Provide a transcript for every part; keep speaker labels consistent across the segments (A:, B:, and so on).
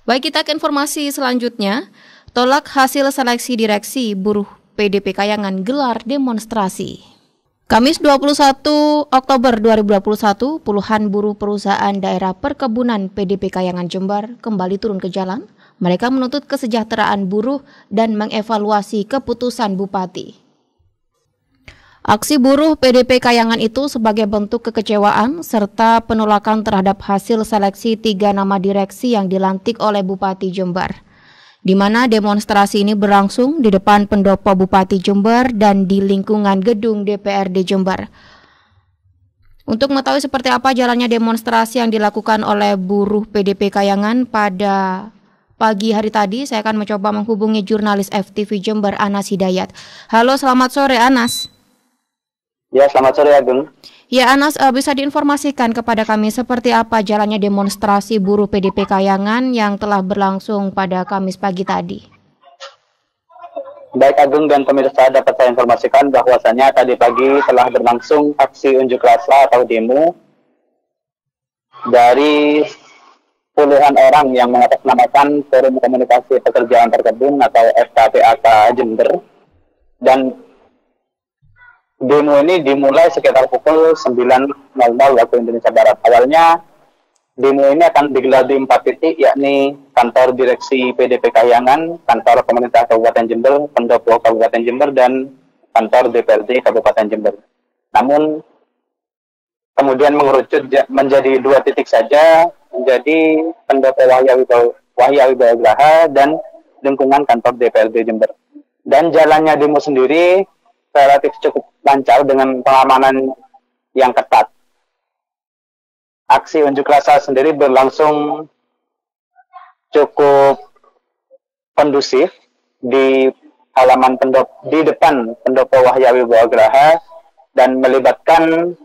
A: Baik, kita ke informasi selanjutnya. Tolak hasil seleksi direksi buruh PDP Kayangan gelar demonstrasi. Kamis 21 Oktober 2021, puluhan buruh perusahaan daerah perkebunan PDP Kayangan Jember kembali turun ke jalan. Mereka menuntut kesejahteraan buruh dan mengevaluasi keputusan Bupati. Aksi buruh PDP Kayangan itu sebagai bentuk kekecewaan serta penolakan terhadap hasil seleksi 3 nama direksi yang dilantik oleh Bupati Jember, di mana demonstrasi ini berlangsung di depan pendopo Bupati Jember dan di lingkungan gedung DPRD Jember. Untuk mengetahui seperti apa jalannya demonstrasi yang dilakukan oleh buruh PDP Kayangan pada pagi hari tadi, saya akan mencoba menghubungi jurnalis FTV Jember, Anas Hidayat. Halo, selamat sore Anas.
B: Ya, selamat sore Agung.
A: Ya Anas, bisa diinformasikan kepada kami seperti apa jalannya demonstrasi buruh PDP Kayangan yang telah berlangsung pada Kamis pagi tadi?
B: Baik Agung dan pemirsa, dapat saya informasikan bahwasanya tadi pagi telah berlangsung aksi unjuk rasa atau demo dari puluhan orang yang mengatasnamakan Forum Komunikasi Pekerja Antar Kebun atau FKPAK Jember, dan demo ini dimulai sekitar pukul 9.00 waktu Indonesia Barat. Awalnya demo ini akan digelar di 4 titik, yakni kantor direksi PDP Kayangan, kantor pemerintah Kabupaten Jember, pendopo Kabupaten Jember, dan kantor DPRD Kabupaten Jember. Namun kemudian mengerucut menjadi 2 titik saja, menjadi pendopo Wahya Wibawa Graha dan lingkungan kantor DPRD Jember. Dan jalannya demo sendiri relatif cukup lancar dengan pengamanan yang ketat. Aksi unjuk rasa sendiri berlangsung cukup kondusif di halaman di depan pendopo Wahya Wibawa Graha dan melibatkan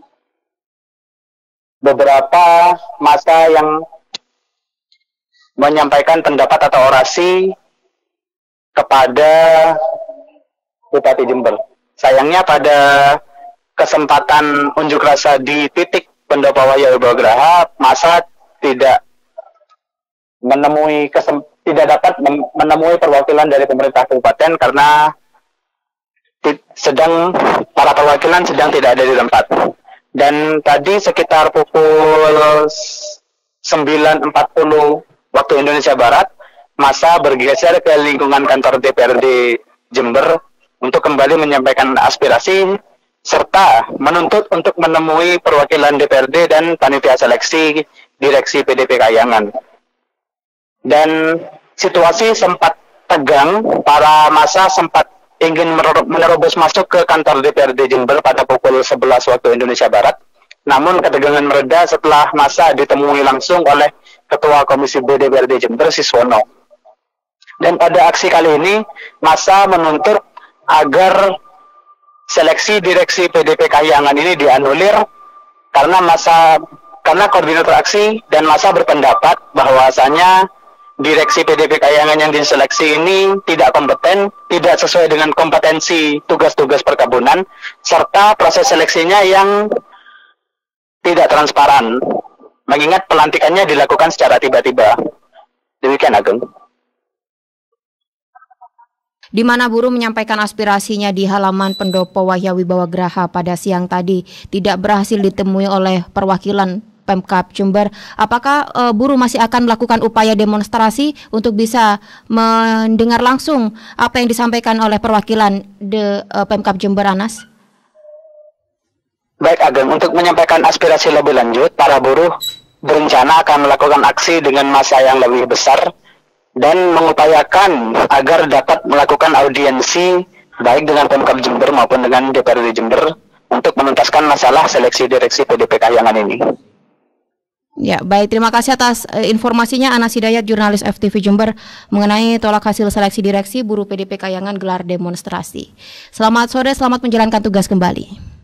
B: beberapa massa yang menyampaikan pendapat atau orasi kepada Bupati Jember. Sayangnya pada kesempatan unjuk rasa di titik pendopo Wahya Wibawa Graha, massa tidak dapat menemui perwakilan dari pemerintah kabupaten karena para perwakilan sedang tidak ada di tempat. Dan tadi sekitar pukul 9.40 waktu Indonesia Barat, massa bergeser ke lingkungan kantor DPRD Jember untuk kembali menyampaikan aspirasi serta menuntut untuk menemui perwakilan DPRD dan panitia seleksi direksi PDP Kayangan. Dan situasi sempat tegang, para massa sempat ingin menerobos masuk ke kantor DPRD Jember pada pukul 11 waktu Indonesia Barat. Namun ketegangan mereda setelah massa ditemui langsung oleh Ketua Komisi B DPRD Jember, Siswono. Dan pada aksi kali ini, massa menuntut agar seleksi direksi PDP Kayangan ini dianulir karena koordinator aksi dan massa berpendapat bahwasanya direksi PDP Kayangan yang diseleksi ini tidak kompeten, tidak sesuai dengan kompetensi tugas-tugas perkebunan, serta proses seleksinya yang tidak transparan, mengingat pelantikannya dilakukan secara tiba-tiba. Demikian Agung.
A: Di mana buruh menyampaikan aspirasinya di halaman pendopo Wahya Wibawa Graha pada siang tadi tidak berhasil ditemui oleh perwakilan Pemkab Jember. Apakah buruh masih akan melakukan upaya demonstrasi untuk bisa mendengar langsung apa yang disampaikan oleh perwakilan Pemkab Jember, Anas?
B: Baik Ageng, untuk menyampaikan aspirasi lebih lanjut, para buruh berencana akan melakukan aksi dengan massa yang lebih besar dan mengupayakan agar dapat melakukan audiensi baik dengan Pemkab Jember maupun dengan DPRD Jember untuk menuntaskan masalah seleksi direksi PDP Kayangan ini.
A: Ya, baik, terima kasih atas informasinya Anas Hidayat, jurnalis FTV Jember, mengenai tolak hasil seleksi direksi buruh PDP Kayangan gelar demonstrasi. Selamat sore, selamat menjalankan tugas kembali.